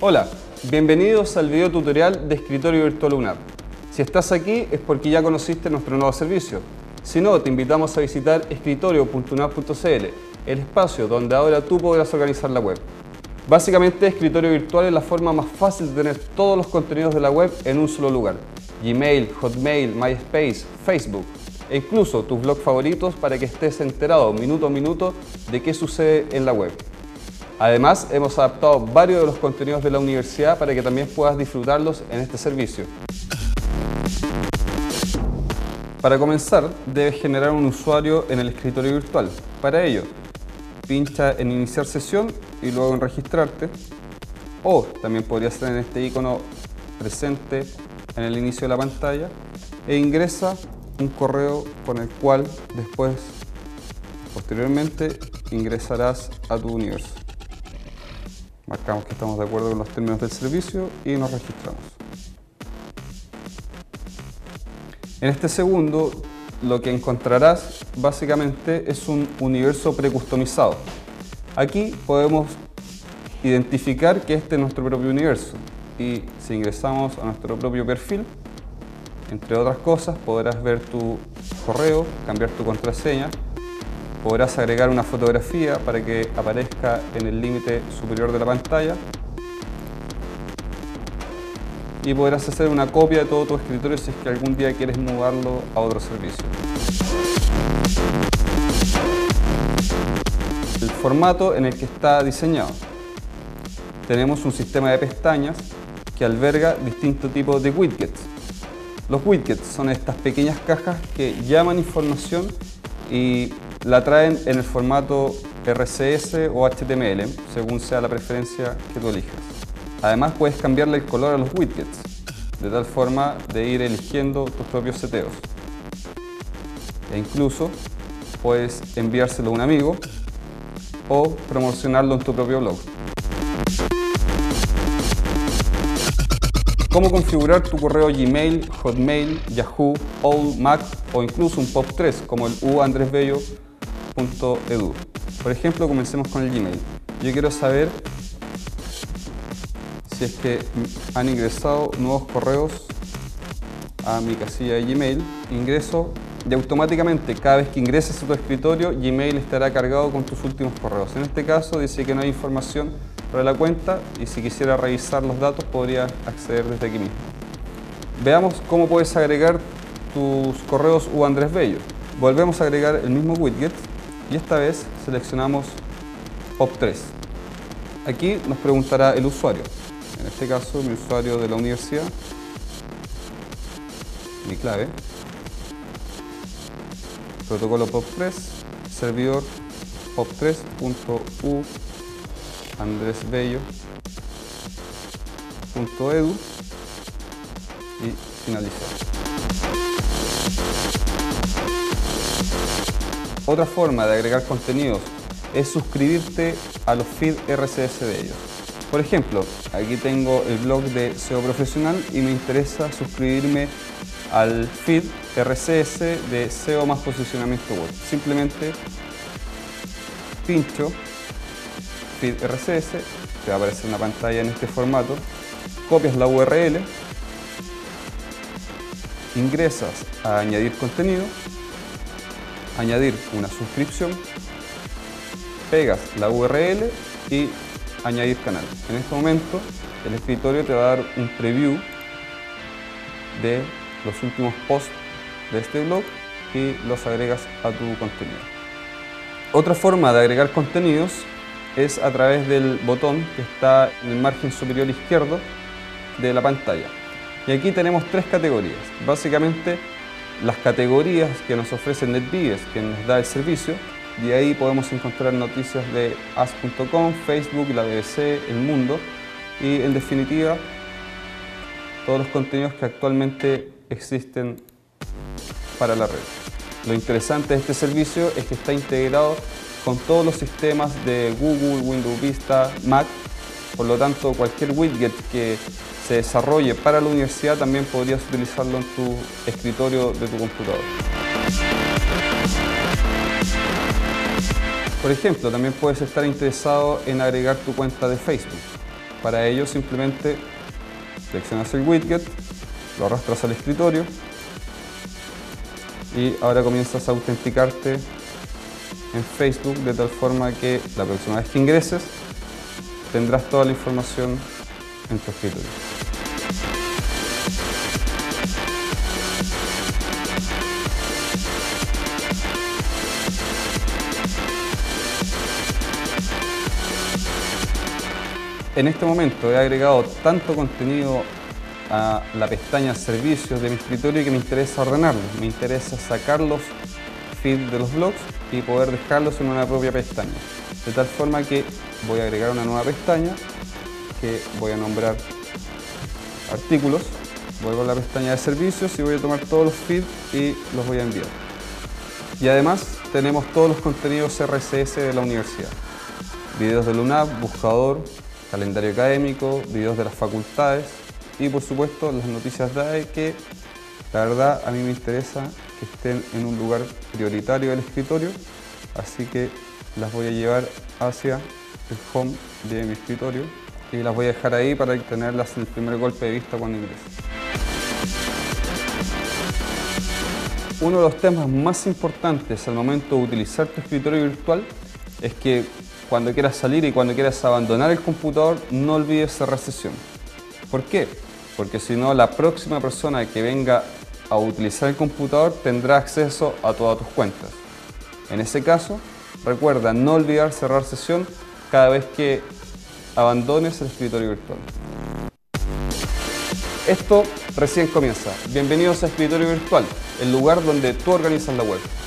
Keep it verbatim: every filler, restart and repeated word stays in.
Hola, bienvenidos al video tutorial de Escritorio Virtual UNAP. Si estás aquí es porque ya conociste nuestro nuevo servicio. Si no, te invitamos a visitar escritorio punto unap punto cl, el espacio donde ahora tú podrás organizar la web. Básicamente, Escritorio Virtual es la forma más fácil de tener todos los contenidos de la web en un solo lugar. Gmail, Hotmail, MySpace, Facebook e incluso tus blogs favoritos para que estés enterado minuto a minuto de qué sucede en la web. Además, hemos adaptado varios de los contenidos de la universidad para que también puedas disfrutarlos en este servicio. Para comenzar, debes generar un usuario en el escritorio virtual. Para ello, pincha en Iniciar sesión y luego en Registrarte. O también podría ser en este icono presente en el inicio de la pantalla e ingresa un correo con el cual después, posteriormente, ingresarás a tu universo. Marcamos que estamos de acuerdo con los términos del servicio y nos registramos. En este segundo, lo que encontrarás básicamente es un universo precustomizado. Aquí podemos identificar que este es nuestro propio universo y si ingresamos a nuestro propio perfil, entre otras cosas, podrás ver tu correo, cambiar tu contraseña, podrás agregar una fotografía para que aparezca en el límite superior de la pantalla y podrás hacer una copia de todo tu escritorio si es que algún día quieres mudarlo a otro servicio. El formato en el que está diseñado. Tenemos un sistema de pestañas que alberga distintos tipos de widgets. Los widgets son estas pequeñas cajas que llaman información y la traen en el formato R C S o H T M L, según sea la preferencia que tú elijas. Además, puedes cambiarle el color a los widgets, de tal forma de ir eligiendo tus propios seteos. E incluso puedes enviárselo a un amigo o promocionarlo en tu propio blog. Cómo configurar tu correo Gmail, Hotmail, Yahoo, Outlook, Mac o incluso un pop tres como el u andres bello punto edu. Por ejemplo, comencemos con el Gmail. Yo quiero saber si es que han ingresado nuevos correos a mi casilla de Gmail. Ingreso y automáticamente cada vez que ingreses a tu escritorio, Gmail estará cargado con tus últimos correos. En este caso dice que no hay información para la cuenta y si quisiera revisar los datos podría acceder desde aquí mismo. Veamos cómo puedes agregar tus correos u andres bello. Volvemos a agregar el mismo widget y esta vez seleccionamos pop tres. Aquí nos preguntará el usuario. En este caso, mi usuario de la universidad, mi clave, protocolo pop tres, servidor pop tres punto u andres bello punto edu y finalizar. Otra forma de agregar contenidos es suscribirte a los feeds R S S de ellos. Por ejemplo, aquí tengo el blog de S E O Profesional y me interesa suscribirme al feed R S S de S E O más posicionamiento web. Simplemente pincho feed R S S, te va a aparecer una pantalla en este formato, copias la U R L, ingresas a añadir contenido, añadir una suscripción, pegas la U R L y añadir canal. En este momento el escritorio te va a dar un preview de los últimos posts de este blog y los agregas a tu contenido. Otra forma de agregar contenidos es a través del botón que está en el margen superior izquierdo de la pantalla. Y aquí tenemos tres categorías. Básicamente las categorías que nos ofrece NetBees, que nos da el servicio, y ahí podemos encontrar noticias de as punto com, Facebook, la B B C, El Mundo y en definitiva todos los contenidos que actualmente existen para la red. Lo interesante de este servicio es que está integrado con todos los sistemas de Google, Windows Vista, Mac, por lo tanto cualquier widget que se desarrolle para la universidad también podrías utilizarlo en tu escritorio de tu computador. Por ejemplo, también puedes estar interesado en agregar tu cuenta de Facebook. Para ello simplemente seleccionas el widget, lo arrastras al escritorio y ahora comienzas a autenticarte en Facebook de tal forma que la próxima vez que ingreses tendrás toda la información en tu escritorio. En este momento he agregado tanto contenido a la pestaña Servicios de mi escritorio que me interesa ordenarlos. Me interesa sacar los feeds de los blogs y poder dejarlos en una propia pestaña. De tal forma que voy a agregar una nueva pestaña que voy a nombrar Artículos. Vuelvo a la pestaña de Servicios y voy a tomar todos los feeds y los voy a enviar. Y además tenemos todos los contenidos R S S de la universidad. Videos del U N A V, buscador, calendario académico, videos de las facultades y por supuesto las noticias D A E que la verdad a mí me interesa que estén en un lugar prioritario del escritorio, así que las voy a llevar hacia el home de mi escritorio y las voy a dejar ahí para tenerlas en el primer golpe de vista cuando ingrese. Uno de los temas más importantes al momento de utilizar tu escritorio virtual es que cuando quieras salir y cuando quieras abandonar el computador, no olvides cerrar sesión. ¿Por qué? Porque si no, la próxima persona que venga a utilizar el computador tendrá acceso a todas tus cuentas. En ese caso, recuerda no olvidar cerrar sesión cada vez que abandones el escritorio virtual. Esto recién comienza. Bienvenidos a Escritorio Virtual, el lugar donde tú organizas la web.